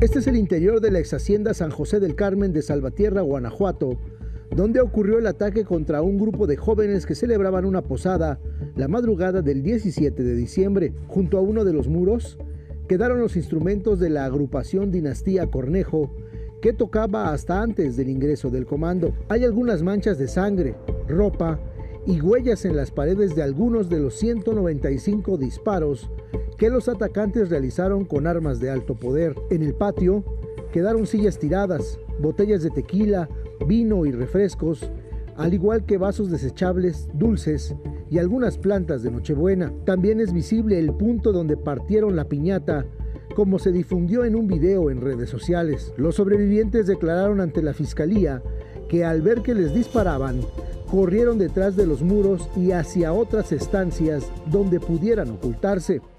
Este es el interior de la ex hacienda San José del Carmen de Salvatierra, Guanajuato, donde ocurrió el ataque contra un grupo de jóvenes que celebraban una posada la madrugada del 17 de diciembre. Junto a uno de los muros quedaron los instrumentos de la agrupación Dinastía Cornejo, que tocaba hasta antes del ingreso del comando. Hay algunas manchas de sangre, ropa y huellas en las paredes de algunos de los 195 disparos que los atacantes realizaron con armas de alto poder. En el patio quedaron sillas tiradas, botellas de tequila, vino y refrescos, al igual que vasos desechables, dulces y algunas plantas de Nochebuena. También es visible el punto donde partieron la piñata, como se difundió en un video en redes sociales. Los sobrevivientes declararon ante la fiscalía que al ver que les disparaban, corrieron detrás de los muros y hacia otras estancias donde pudieran ocultarse.